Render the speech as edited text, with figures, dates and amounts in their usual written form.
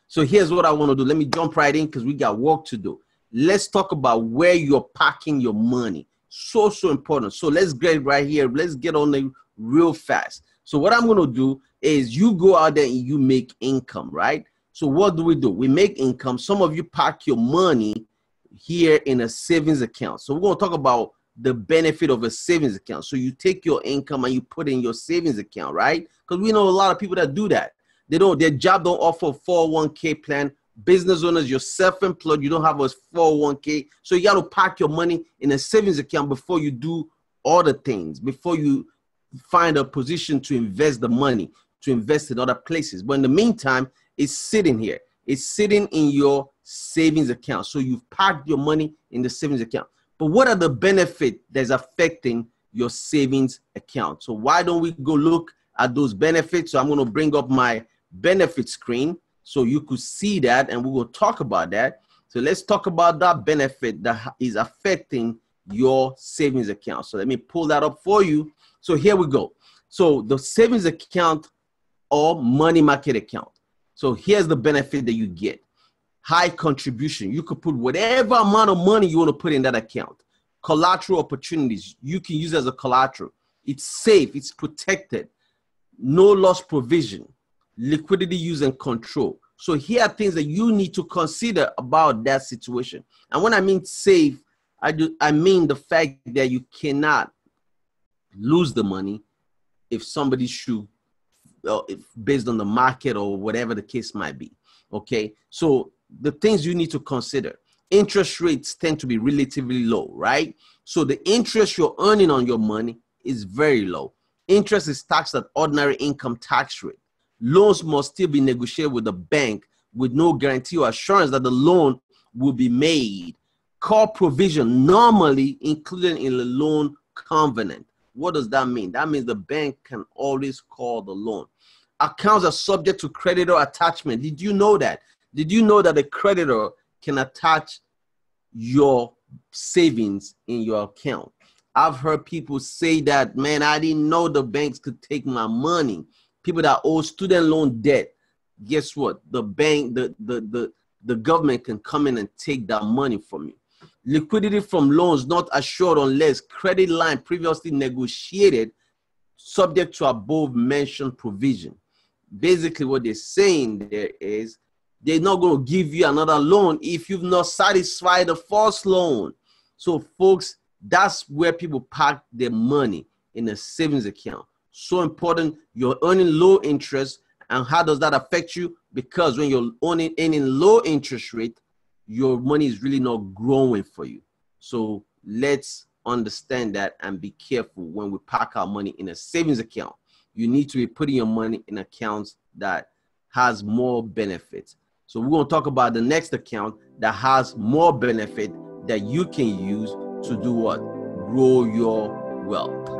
So here's what I want to do. Let me jump right in because we got work to do. Let's talk about where you're parking your money. So important. So let's get right here. Let's get on it real fast. So what I'm going to do is you go out there and you make income, right? So what do? We make income. Some of you park your money here in a savings account. So we're going to talk about the benefit of a savings account. So you take your income and you put in your savings account, right? Because we know a lot of people that do that. Their job don't offer a 401k plan. Business owners, you're self-employed, you don't have a 401k. So you got to park your money in a savings account before you do other things, before you find a position to invest the money, to invest in other places. But in the meantime, it's sitting here. It's sitting in your savings account. So you've parked your money in the savings account. But what are the benefits that's affecting your savings account? So why don't we go look at those benefits? So I'm going to bring up my benefit screen so you could see that, and we will talk about that. So let's talk about that benefit that is affecting your savings account. So let me pull that up for you. So here we go. So the savings account or money market account. So here's the benefit that you get. High contribution. You could put whatever amount of money you want to put in that account. Collateral opportunities. You can use as a collateral. It's safe. It's protected. No loss provision. Liquidity use and control. So here are things that you need to consider about that situation. And when I mean safe, I mean the fact that you cannot lose the money if somebody should, based on the market or whatever the case might be. Okay, so the things you need to consider. Interest rates tend to be relatively low, right? So the interest you're earning on your money is very low. Interest is taxed at ordinary income tax rate. Loans must still be negotiated with the bank with no guarantee or assurance that the loan will be made. Call provision normally included in the loan covenant. What does that mean? That means the bank can always call the loan. Accounts are subject to creditor attachment. Did you know that? Did you know that the creditor can attach your savings in your account? I've heard people say that, man, I didn't know the banks could take my money. People that owe student loan debt, guess what? The bank, the government can come in and take that money from you. Liquidity from loans not assured unless credit line previously negotiated subject to above mentioned provision. Basically what they're saying there is they're not going to give you another loan if you've not satisfied the first loan. So folks, that's where people park their money, in a savings account. So important. You're earning low interest. And how does that affect you? Because when you're earning low interest rate, your money is really not growing for you. So let's understand that and be careful when we park our money in a savings account. You need to be putting your money in accounts that has more benefits. So we're going to talk about the next account that has more benefit that you can use to do what? Grow your wealth.